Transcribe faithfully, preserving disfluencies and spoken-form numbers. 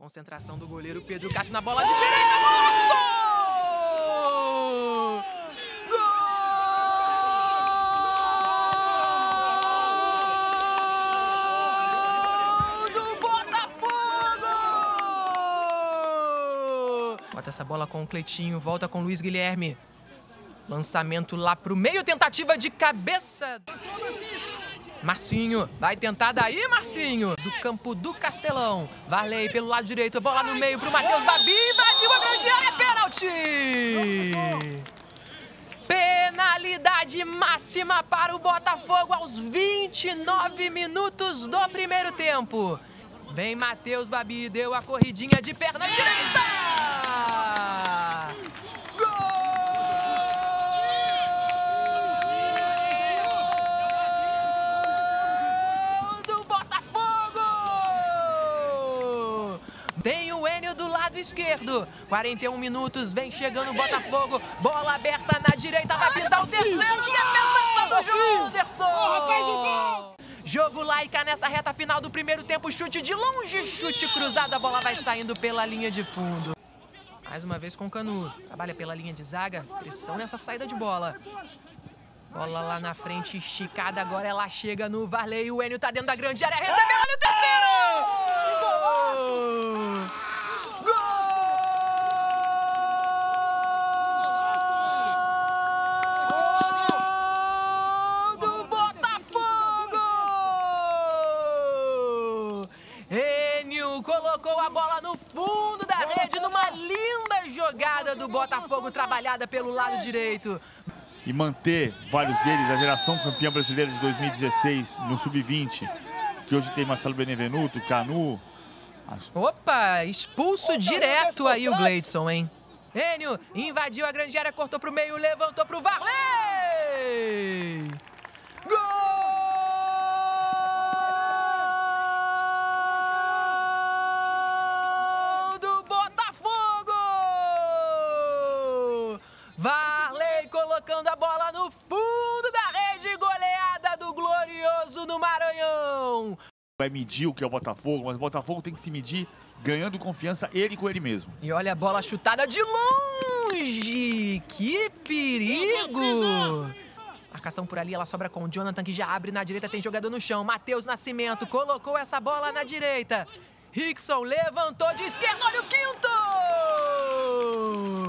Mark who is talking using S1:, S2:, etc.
S1: Concentração do goleiro Pedro Castro na bola de direita, golaço! Gol do Botafogo! Bota essa bola com o Cleitinho, volta com o Luiz Guilherme. Lançamento lá pro meio, tentativa de cabeça. Marcinho, vai tentar daí, Marcinho. Do campo do Castelão. Varley pelo lado direito, bola no meio pro Matheus Babi. Invadiu a grande área, pênalti! Penalidade máxima para o Botafogo aos vinte e nove minutos do primeiro tempo. Vem Matheus Babi, deu a corridinha de perna direita! Tem o Enio do lado esquerdo. quarenta e um minutos, vem chegando o Botafogo. Bola aberta na direita, vai pintar o terceiro. Defesa do João Anderson. Jogo laica nessa reta final do primeiro tempo. Chute de longe, chute cruzado. A bola vai saindo pela linha de fundo. Mais uma vez com o Canu. Trabalha pela linha de zaga. Pressão nessa saída de bola. Bola lá na frente, esticada. Agora ela chega no Varley. O Enio tá dentro da grande área. Recebeu, olha o terceiro! Enio colocou a bola no fundo da rede numa linda jogada do Botafogo, trabalhada pelo lado direito.
S2: E manter vários deles, a geração campeã brasileira de dois mil e dezesseis no sub vinte, que hoje tem Marcelo Benevenuto, Canu.
S1: Opa, expulso direto aí o Gleidson, hein? Enio invadiu a grande área, cortou pro meio, levantou pro Varley! Gol! Varley colocando a bola no fundo da rede, goleada do Glorioso no Maranhão.
S2: Vai medir o que é o Botafogo, mas o Botafogo tem que se medir ganhando confiança ele com ele mesmo.
S1: E olha a bola chutada de longe, que perigo! Marcação por ali, ela sobra com o Jonathan, que já abre na direita, tem jogador no chão. Matheus Nascimento colocou essa bola na direita. Rickson levantou de esquerda, olha o quinto!